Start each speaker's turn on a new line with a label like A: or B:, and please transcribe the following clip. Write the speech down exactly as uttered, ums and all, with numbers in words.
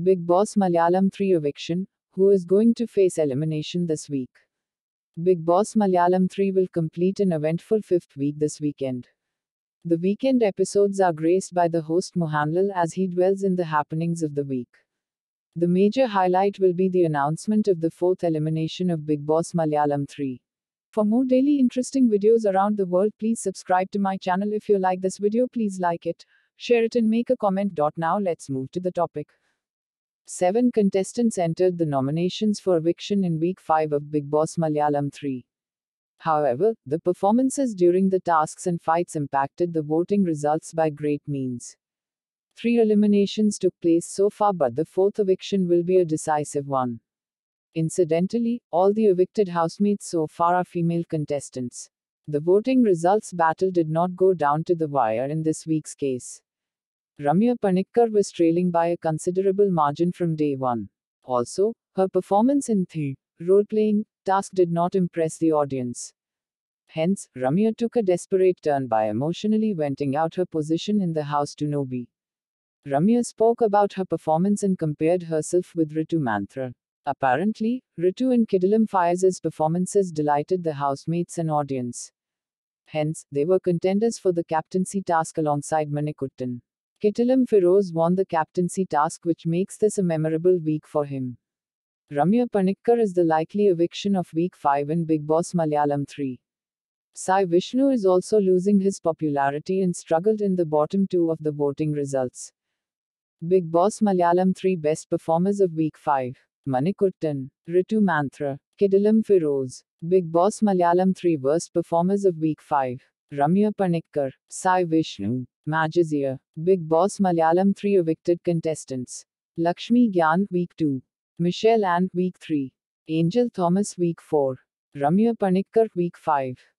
A: Bigg Boss Malayalam three eviction, who is going to face elimination this week? Bigg Boss Malayalam three will complete an eventful fifth week this weekend. The weekend episodes are graced by the host Mohanlal as he dwells in the happenings of the week. The major highlight will be the announcement of the fourth elimination of Bigg Boss Malayalam three. For more daily interesting videos around the world, please subscribe to my channel. If you like this video, please like it, share it and make a comment. Now let's move to the topic. Seven contestants entered the nominations for eviction in week five of Bigg Boss Malayalam three. However, the performances during the tasks and fights impacted the voting results by great means. Three eliminations took place so far, but the fourth eviction will be a decisive one. Incidentally, all the evicted housemates so far are female contestants. The voting results battle did not go down to the wire in this week's case. Ramya Panikkar was trailing by a considerable margin from day one. Also, her performance in the role-playing task did not impress the audience. Hence, Ramya took a desperate turn by emotionally venting out her position in the house to Nobi. Ramya spoke about her performance and compared herself with Ritu Manthra. Apparently, Ritu and Kiddalam Fayaz's performances delighted the housemates and audience. Hence, they were contenders for the captaincy task alongside Manikuttan. Kiddalam Feroz won the captaincy task, which makes this a memorable week for him. Ramya Panikkar is the likely eviction of week five in Bigg Boss Malayalam three. Sai Vishnu is also losing his popularity and struggled in the bottom two of the voting results. Bigg Boss Malayalam three best performers of week five. Manikuttan, Ritu Manthra, Kiddalam Feroz. Bigg Boss Malayalam three worst performers of week five. Ramya Panikkar, Sai Vishnu, Majazia. Bigg Boss Malayalam three evicted contestants. Lakshmi Gyan, week two. Michelle Ann, week three. Angel Thomas, week four. Ramya Panikkar, week five.